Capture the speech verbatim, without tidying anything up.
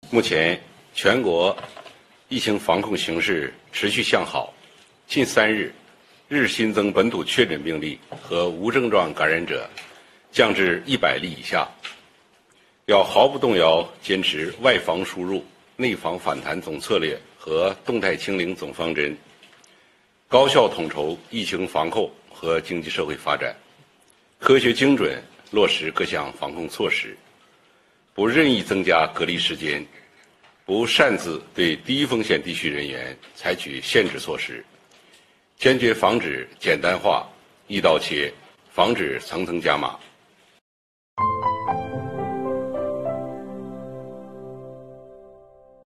目前，全国疫情防控形势持续向好。近三日，日新增本土确诊病例和无症状感染者降至一百例以下。要毫不动摇坚持外防输入、内防反弹总策略和动态清零总方针，高效统筹疫情防控和经济社会发展，科学精准落实各项防控措施，不任意增加隔离时间，不擅自对低风险地区人员采取限制措施，坚决防止简单化、一刀切，防止层层加码。